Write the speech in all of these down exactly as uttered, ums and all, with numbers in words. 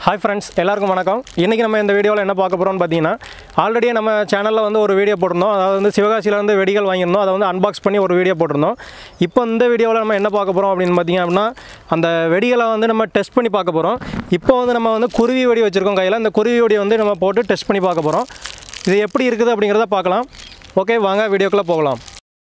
Hi friends, எல்லாருக்கும் வணக்கம். இன்னைக்கு நம்ம இந்த வீடியோல என்ன பார்க்க போறோம்னு பாத்தீங்கன்னா ஆல்ரெடி நம்ம சேனல்ல வந்து ஒரு வீடியோ போட்டுறோம். அதாவது வந்து சிவகாசியில இருந்து வெடிகள் வாங்கியிருந்தோம். அதை வந்து அன்பாக்ஸ் பண்ணி ஒரு வீடியோ போட்டுறோம். இப்போ இந்த வீடியோல நம்ம என்ன பார்க்க போறோம் அப்படினு பாத்தீங்க அப்படினா அந்த வெடிகளை வந்து நம்ம டெஸ்ட் பண்ணி பார்க்க போறோம். இப்போ வந்து நம்ம வந்து குருவி வெடி வச்சிருக்கோம் கையில. அந்த குருவி வெடி வந்து நம்ம போட்டு டெஸ்ட் பண்ணி பார்க்க போறோம். இது எப்படி இருக்குது அப்படிங்கறத பார்க்கலாம். ஓகே, வாங்க வீடியோக்குள்ள போகலாம்.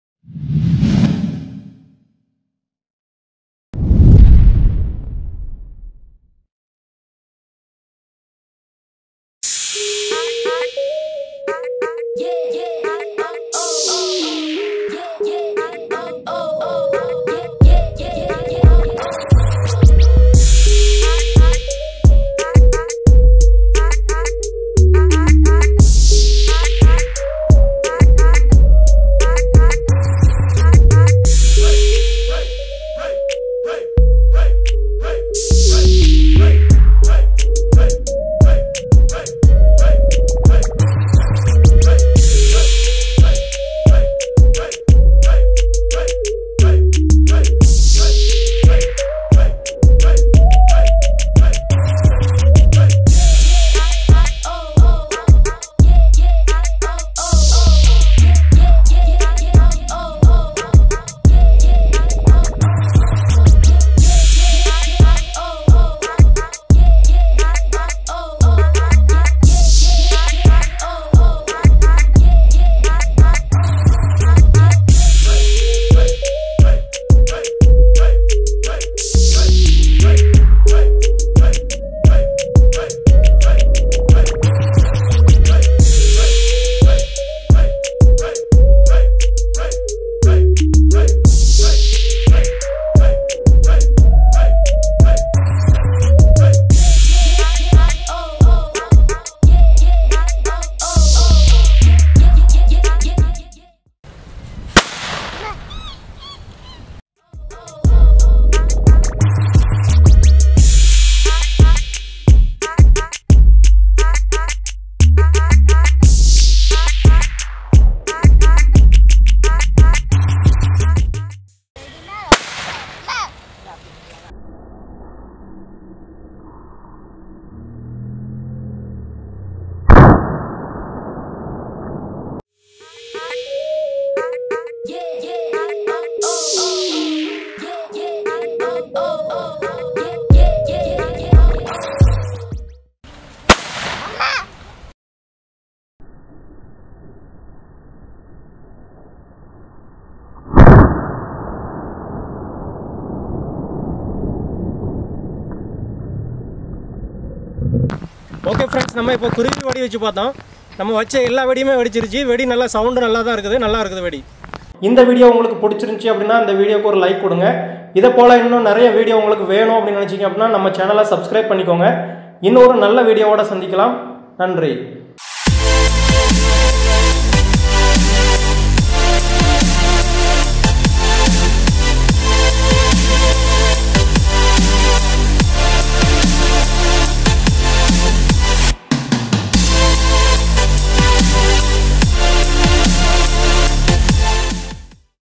ஓகே फ्रेंड्स, நம்ம இப்போ குருவி வெடி வச்சு பார்த்தோம். நம்ம வச்ச எல்லா வெடியுமே வெடிச்சிருச்சு. வெடி நல்லா சவுண்ட் நல்லா தான் இருக்குது. நல்லா இருக்குது வெடி. இந்த வீடியோ உங்களுக்கு பிடிச்சிருந்துச்சு அப்படினா இந்த வீடியோக்கு ஒரு லைக் கொடுங்க. இத போல இன்னும் நிறைய வீடியோ உங்களுக்கு வேணும் அப்படி நினைச்சீங்க அப்படினா நம்ம சேனலை சப்ஸ்கிரைப் பண்ணிக்கோங்க. இன்னொரு நல்ல வீடியோவோட சந்திக்கலாம். நன்றி.